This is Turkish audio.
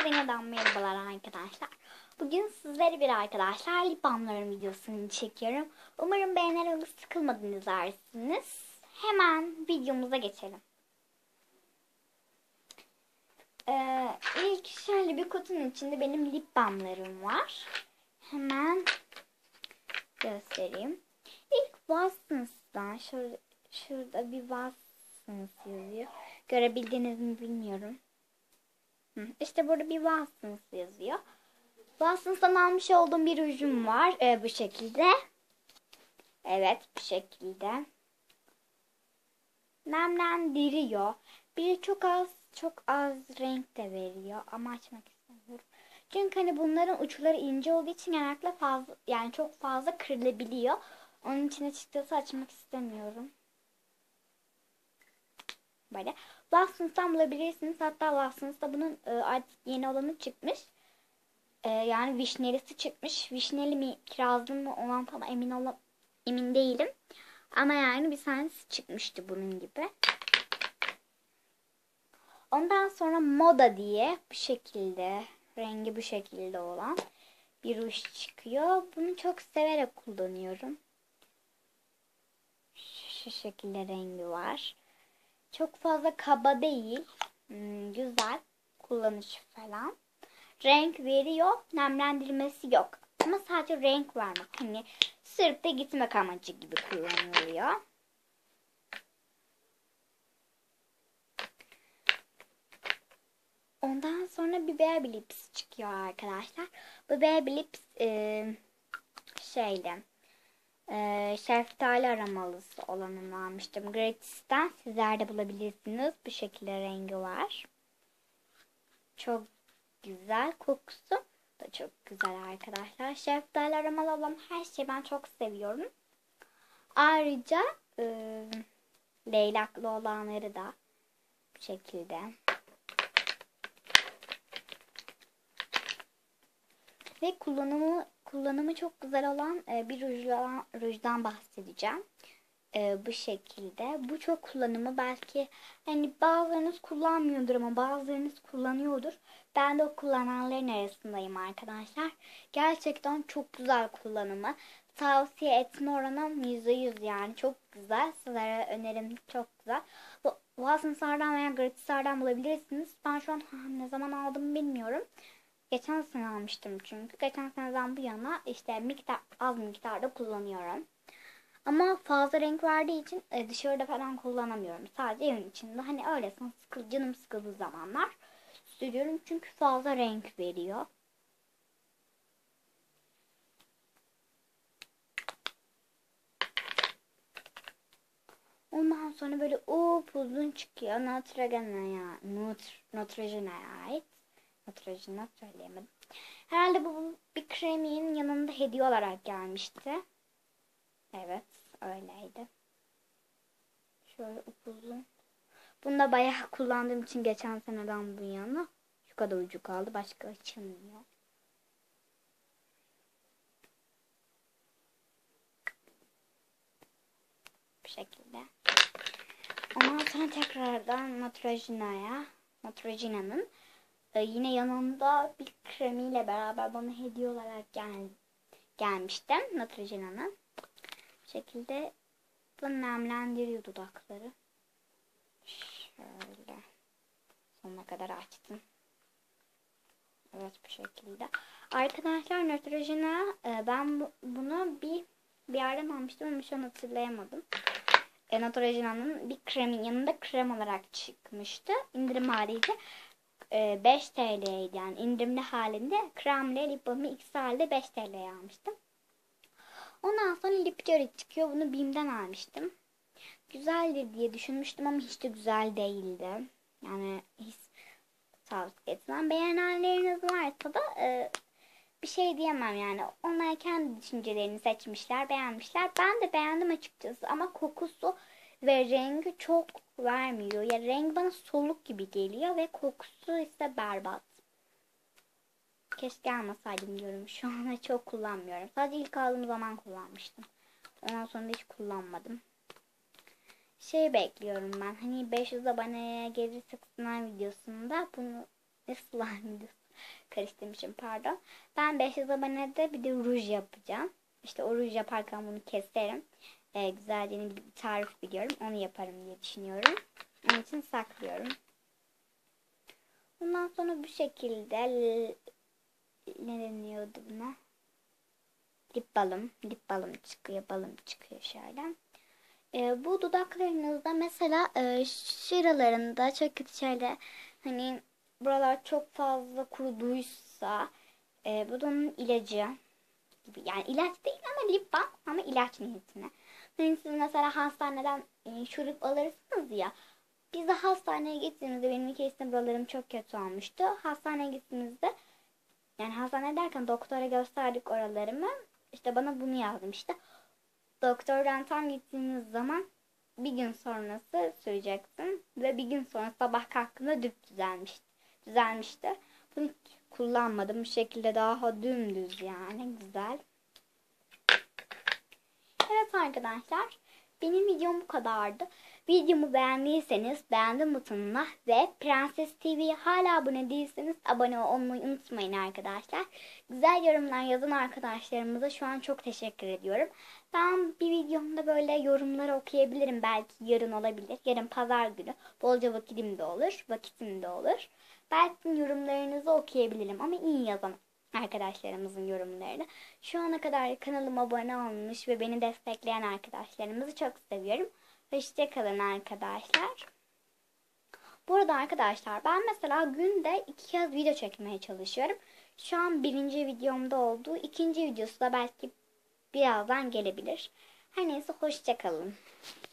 yeniden merhabalar arkadaşlar. Bugün sizlere bir arkadaşlar lip balmların videosunu çekiyorum. Umarım beğenerek sıkılmadan izlersiniz. Hemen videomuza geçelim. İlk şöyle bir kutunun içinde benim lip balmlarım var. Hemen göstereyim. İlk Watsons'tan şurada bir Watsons yazıyor. Görebildiğiniz mi bilmiyorum. İşte burada bir Watsons yazıyor. Watsons'tan almış olduğum bir rujum var. Bu şekilde. Evet, bu şekilde. Nemlendiriyor. Bir çok az renk de veriyor ama açmak istemiyorum. Çünkü hani bunların uçları ince olduğu için genellikle çok fazla kırılabiliyor. Onun için açıkçası açmak istemiyorum. Böyle. Watsons'tan bulabilirsiniz. Hatta Watsons'ta bunun artık yeni olanı çıkmış. Yani vişnelisi çıkmış. Vişneli mi kirazlı mı olan falan emin değilim. Ama yani bir tanesi çıkmıştı bunun gibi. Ondan sonra Moda diye bu şekilde rengi bu şekilde olan bir ruj çıkıyor. Bunu çok severek kullanıyorum. Şu şekilde rengi var. Çok fazla kaba değil. Güzel kullanışı falan. Renk veriyor. Nemlendirmesi yok. Ama sadece renk vermek. Hani sırf da gitmek amacı gibi kullanılıyor. Ondan sonra bir Baby Lips çıkıyor arkadaşlar. Bu Baby Lips şeftali aromalısı olanını almıştım. Gratis'ten sizler de bulabilirsiniz. Bu şekilde rengi var. Çok güzel. Kokusu da çok güzel arkadaşlar. Şeftali aromalı olan her şeyi ben çok seviyorum. Ayrıca leylaklı olanları da bu şekilde. Ve kullanımı çok güzel olan bir rujdan bahsedeceğim. Bu şekilde. Bu çok kullanımı belki hani bazılarınız kullanmıyordur ama bazılarınız kullanıyordur. Ben de o kullananların arasındayım arkadaşlar. Gerçekten çok güzel kullanımı. Tavsiye etme oranım %100 yani çok güzel. Sizlere önerim çok güzel. Bu Watsons'lardan veya Gratis'lerden bulabilirsiniz. Ben şu an ne zaman aldım bilmiyorum. Geçen sene almıştım çünkü. Geçen seneden bu yana işte az miktarda kullanıyorum. Ama fazla renk verdiği için dışarıda falan kullanamıyorum. Sadece evin içinde. Hani öylesine canım sıkıldığı zamanlar sürüyorum. Çünkü fazla renk veriyor. Ondan sonra böyle upuzun çıkıyor. Neutrogena'ya ait. Neutrogen'a söyleyemedim. Herhalde bu bir kremin yanında hediye olarak gelmişti. Evet, öyleydi. Şöyle upuzun. Bunu da bayağı kullandığım için geçen seneden bu yana şu kadar ucu kaldı. Başka açılmıyor. Bu şekilde. Ondan sonra tekrardan Neutrogena'nın yine yanında bir kremiyle beraber bana hediye olarak gelmişti. Neutrogena'nın. Bu şekilde bu nemlendiriyor dudakları. Şöyle sonuna kadar açtım. Evet bu şekilde. Arkadaşlar Neutrogena ben bunu bir yerden almıştım ama şu an hatırlayamadım. Neutrogena'nın bir kremin yanında krem olarak çıkmıştı. İndirim haliyle 5 TL'ydi yani indirimli halinde kremle lip balmı ikisi halde 5 TL'ye almıştım. Ondan sonra Lip Jory çıkıyor. Bunu BİM'den almıştım. Güzeldir diye düşünmüştüm ama hiç de güzel değildi. Yani hiç tavsiye etmem. Beğenenleriniz varsa da bir şey diyemem yani. Onlar kendi düşüncelerini seçmişler, beğenmişler. Ben de beğendim açıkçası ama kokusu ve rengi çok vermiyor. Ya renk bana soluk gibi geliyor ve kokusu ise berbat. Keşke almasaydım diyorum. Şu anda çok kullanmıyorum. Sadece ilk aldığım zaman kullanmıştım. Ondan sonra da hiç kullanmadım. Bekliyorum ben. Hani 500 aboneye gelirsek slime videosunda bunu slime videosu. karıştırmışım, pardon. Ben 500 abonede bir de ruj yapacağım. İşte o ruj yaparken bunu keserim. Güzelce bir tarif biliyorum. Onu yaparım diye düşünüyorum. Onun için saklıyorum. Bundan sonra bu şekilde ne deniyordu buna? Lip balm. Lip balm çıkıyor. Balım çıkıyor şöyle. Bu dudaklarınızda mesela şuralarında çok kötü şöyle hani buralar çok fazla kuruduysa bu da onun ilacı gibi. Yani ilaç değil ama lip balm, ama ilaç niyetine. Hani siz mesela hastaneden şurup alırsınız ya. Biz de hastaneye gittiğimizde, benim kesin buralarım çok kötü olmuştu. Hastaneye gittiğimizde, yani hastane derken doktora gösterdik oralarımı. İşte bana bunu yazdım işte. Doktordan tam gittiğiniz zaman bir gün sonrası süreceksin. Ve bir gün sonra sabah kalktığımda düzelmişti. Bunu hiç kullanmadım. Bu şekilde daha dümdüz, yani güzel. Evet arkadaşlar, benim videom bu kadardı. Videomu beğendiyseniz beğendim butonuna ve Prenses TV'ye hala abone değilseniz abone olmayı unutmayın arkadaşlar. Güzel yorumlar yazan arkadaşlarımıza şu an çok teşekkür ediyorum. Ben bir videomda böyle yorumları okuyabilirim. Belki yarın olabilir. Yarın pazar günü. Bolca vakitim de olur. Belki yorumlarınızı okuyabilirim ama iyi yazın arkadaşlarımızın yorumlarını. Şu ana kadar kanalıma abone olmuş ve beni destekleyen arkadaşlarımızı çok seviyorum. Hoşçakalın arkadaşlar. Bu arada arkadaşlar, ben mesela günde 2 kez video çekmeye çalışıyorum. Şu an birinci videomda olduğu, ikinci videosu da belki birazdan gelebilir. Her neyse, hoşçakalın.